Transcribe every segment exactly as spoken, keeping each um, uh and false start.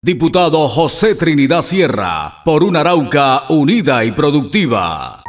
Diputado José Trinidad Sierra, por una Arauca unida y productiva.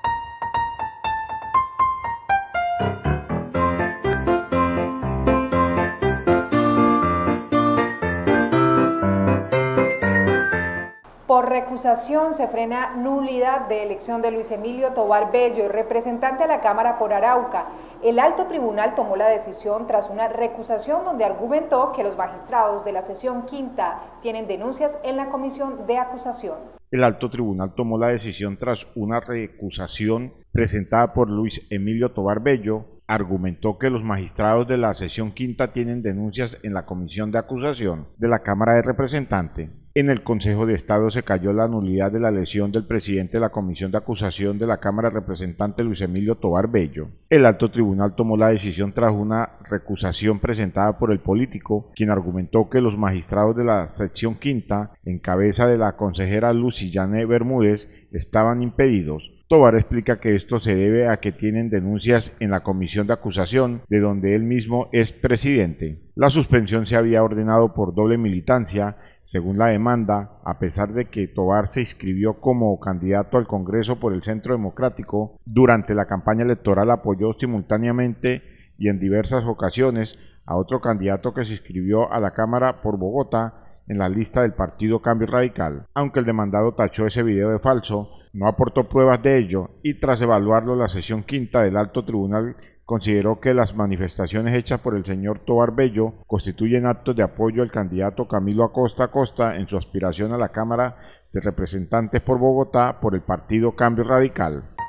Por recusación se frena nulidad de elección de Luis Emilio Tovar Bello, representante de la Cámara por Arauca. El alto tribunal tomó la decisión tras una recusación donde argumentó que los magistrados de la sesión quinta tienen denuncias en la comisión de acusación. El alto tribunal tomó la decisión tras una recusación presentada por Luis Emilio Tovar Bello. Argumentó que los magistrados de la sesión quinta tienen denuncias en la comisión de acusación de la Cámara de Representantes. En el Consejo de Estado se cayó la nulidad de la elección del presidente de la comisión de acusación de la Cámara de Representantes, Luis Emilio Tovar Bello. El alto tribunal tomó la decisión tras una recusación presentada por el político, quien argumentó que los magistrados de la sección quinta, en cabeza de la consejera Lucillane Bermúdez, estaban impedidos. Tovar explica que esto se debe a que tienen denuncias en la comisión de acusación, de donde él mismo es presidente. La suspensión se había ordenado por doble militancia, según la demanda, a pesar de que Tovar se inscribió como candidato al Congreso por el Centro Democrático. Durante la campaña electoral apoyó simultáneamente y en diversas ocasiones a otro candidato que se inscribió a la Cámara por Bogotá en la lista del partido Cambio Radical. Aunque el demandado tachó ese video de falso, no aportó pruebas de ello y tras evaluarlo la sesión quinta del alto tribunal consideró que las manifestaciones hechas por el señor Tovar Bello constituyen actos de apoyo al candidato Camilo Acosta Acosta en su aspiración a la Cámara de Representantes por Bogotá por el partido Cambio Radical.